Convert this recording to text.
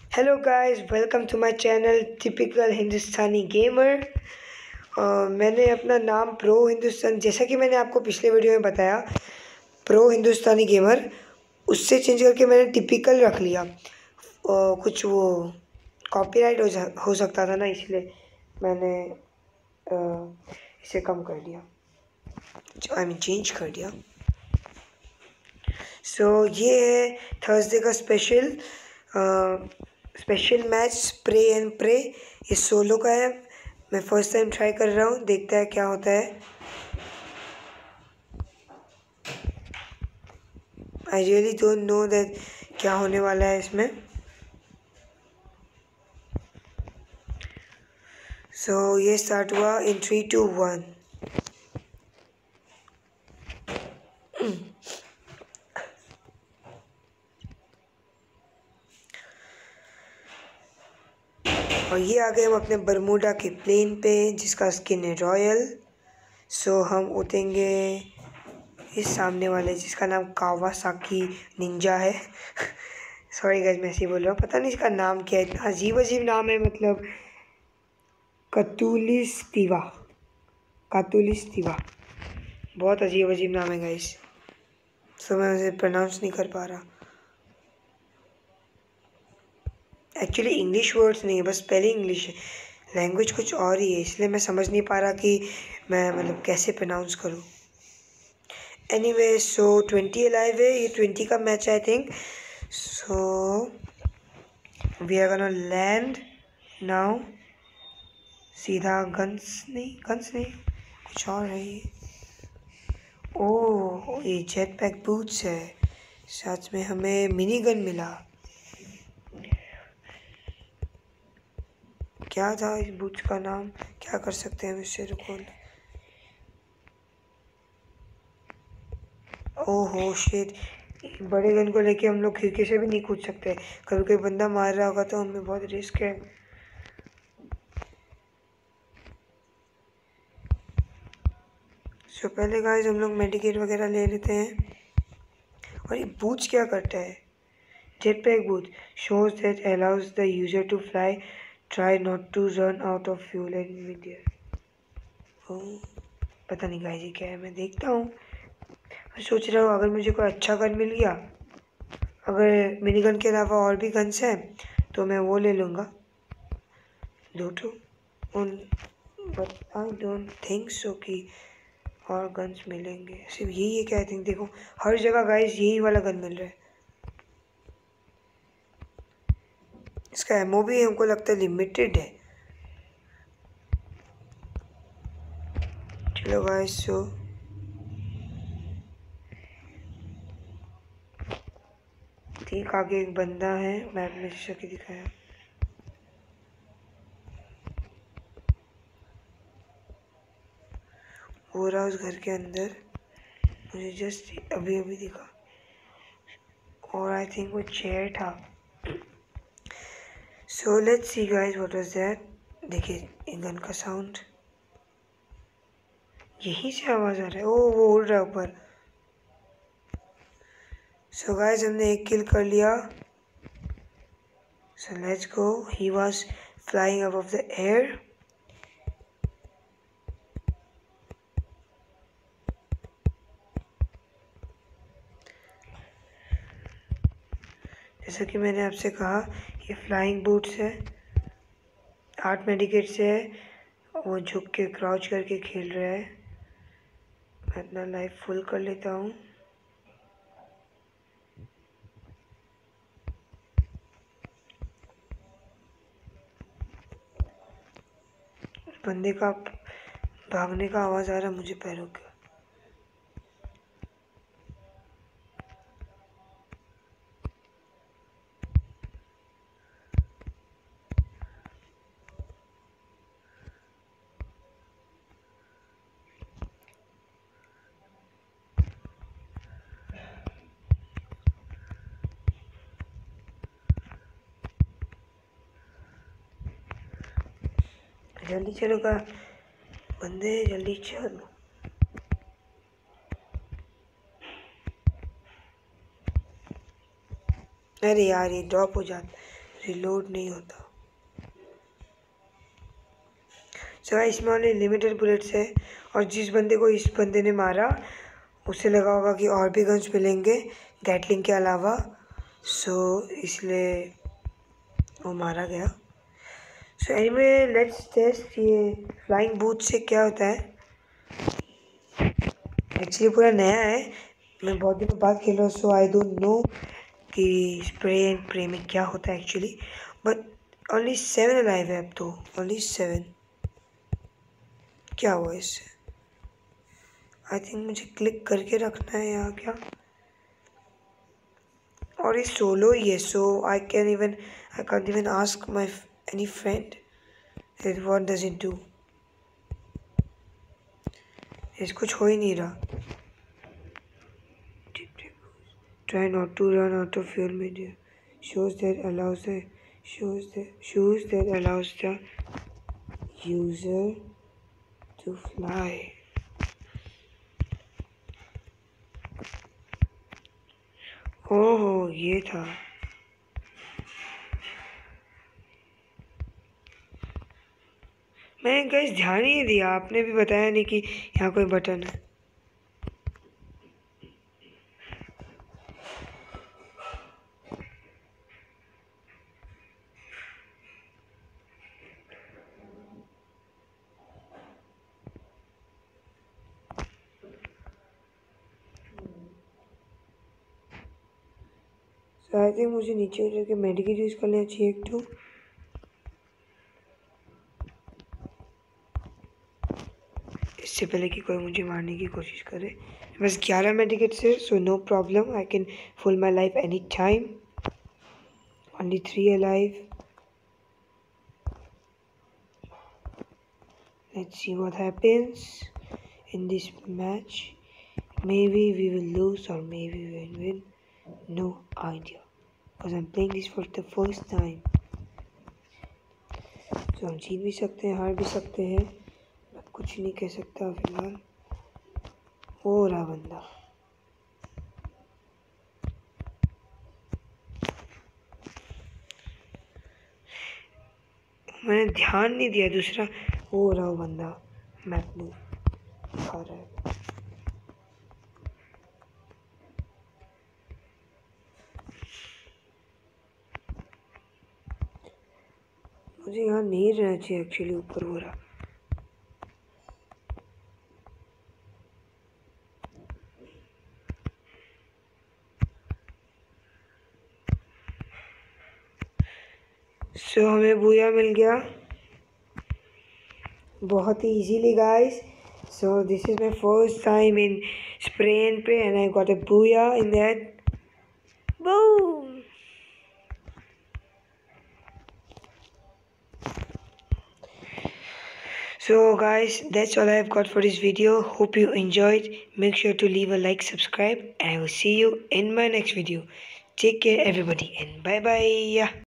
Hello guys, welcome to my channel typical Hindustani gamer. मैंने अपना नाम प्रो हिंदुस्तान, जैसा कि मैंने आपको पिछले वीडियो में बताया, प्रो हिंदुस्तानी गेमर उससे चेंज करके मैंने टिपिकल रख लिया। कुछ वो कॉपीराइट हो सकता था ना, इसलिए मैंने इसे कम कर दिया, आई मीन चेंज कर दिया। सो ये है थर्सडे का special match spray and pray. ये सोलो का है, मैं फर्स्ट टाइम ट्राई कर रहा हूँ, देखता है क्या होता है। I really don't know that क्या होने वाला है इसमें। सो ये स्टार्ट हुआ इन 3, 2, 1। और ये आ गए हम अपने बरमूडा के प्लेन पे, जिसका स्किन है रॉयल। सो हम उठेंगे इस सामने वाले, जिसका नाम कावासाकी निंजा है। सॉरी गाइस, मैं ऐसे ही बोल रहा हूँ, पता नहीं इसका नाम क्या है, इतना अजीब अजीब नाम है। मतलब कतुलिस्तिवा, कातुलिस्तिवा, बहुत अजीब अजीब नाम है गाइस। सो मैं उसे प्रोनाउंस नहीं कर पा रहा। एक्चुअली इंग्लिश वर्ड्स नहीं है, बस स्पेलिंग इंग्लिश है, लैंग्वेज कुछ और ही है, इसलिए मैं समझ नहीं पा रहा कि मैं मतलब कैसे प्रोनाउंस करूँ। एनीवे, सो 20 अलाइव है, ये 20 का match I think. So we are gonna land now. सीधा गन्स नहीं, कुछ और है ये। ओह, ये जेट पैक बूट्स है, साथ में हमें मिनी गन मिला। क्या था इस बूट्स का नाम, क्या कर सकते हैं हम इससे? रुको। ओहो शिट, बड़े गन को लेके हम लोग खिड़की से भी नहीं कूद सकते, कभी कोई बंदा मार रहा होगा तो हमें बहुत रिस्क है। सो पहले गाइस हम लोग मेडिकेट वगैरह ले लेते हैं। और ये बूट्स क्या करता है? Jet pack boot shows that allows the user to fly, try not to run out of fuel in midair। पता नहीं गाइस ये क्या है, मैं देखता हूँ। मैं सोच रहा हूँ अगर मुझे कोई अच्छा गन मिल गया, अगर मिनी गन के अलावा और भी गन्स हैं तो मैं वो ले लूँगा, दो ठो। But I don't think so कि और गन्स मिलेंगे, सिर्फ यही है क्या? आई थिंक देखो हर जगह गाइस यही वाला गन मिल रहा है। इसका एमओ भी हमको लगता है लिमिटेड है। चलो गाइस, सो ठीक आगे एक बंदा है, मैप में जैसा कि दिखाया। हो रहा उस घर के अंदर, मुझे जस्ट अभी अभी दिखा, और आई थिंक वो चेयर था। So let's see guys what was that. देखिए गन का साउंड, यहीं से आवाज़ आ रहा है। ओह, वो उड़ रहा है ऊपर। सो गाइस हमने एक किल कर लिया। So let's go, he was flying above the air. जैसा कि मैंने आपसे कहा, ये फ्लाइंग बूट्स है, 8 मेडिकेट से है, वो झुक के क्राउच करके खेल रहा है। मैं अपना लाइफ फुल कर लेता हूँ। बंदे का भागने का आवाज़ आ रहा है मुझे पैरों का। जल्दी चलो का बंदे, जल्दी चलो। अरे यार, ये ड्रॉप हो जाता, रिलोड नहीं होता। सो इसमें ओनली लिमिटेड बुलेट्स है, और जिस बंदे को इस बंदे ने मारा उसे लगा होगा कि और भी गन्स मिलेंगे गैटलिंग के अलावा, सो इसलिए वो मारा गया। सो एनीवे लेट्स टेस्ट ये फ्लाइंग बूट से क्या होता है। एक्चुअली पूरा नया है, मैं बहुत दिनों बाद खेल रहा हूँ, सो आई डोंट नो कि स्प्रे एंड प्रे में क्या होता है एक्चुअली, बट ओनली 7 अलाइव है अब तो, ओनली 7। क्या हुआ इससे? आई थिंक मुझे क्लिक करके रखना है यहाँ क्या, और ये सोलो ही है, so I can't even ask my any friend that what does it do. इसको कुछ हो ही नहीं रहा। Try not to run out of fuel media shows that allows the user to fly। ओह ये था। मैंने गाइस ध्यान ही नहीं दिया, आपने भी बताया नहीं कि यहाँ कोई बटन है। आई थिंक मुझे नीचे उतर के मेडिकेट यूज़ कर लेना चाहिए एक तो। इससे पहले कि कोई मुझे मारने की कोशिश करे। बस 11 मेडिकेट्स है, so no problem, I can full my life any time. Only 3 alive. Let's see what happens in this match. Maybe we will lose or maybe we will win. No idea. Because I'm playing this for the first time. So हम जीत भी सकते हैं, हार भी सकते हैं, मैं कुछ नहीं कह सकता फिलहाल। हो रहा बंदा। मैंने ध्यान नहीं दिया, दूसरा हो रहा बंदा मैप में दिखा रहा है। मुझे यहाँ नहीं रहना चाहिए एक्चुअली, ऊपर हो रहा। सो हमें बूया मिल गया बहुत ही easily guys. So this is my first time in spray and pray and I got a booyah in that. Boom. So guys, that's all I've got for this video. Hope you enjoyed. Make sure to leave a like, subscribe, and I will see you in my next video. Take care everybody and bye bye.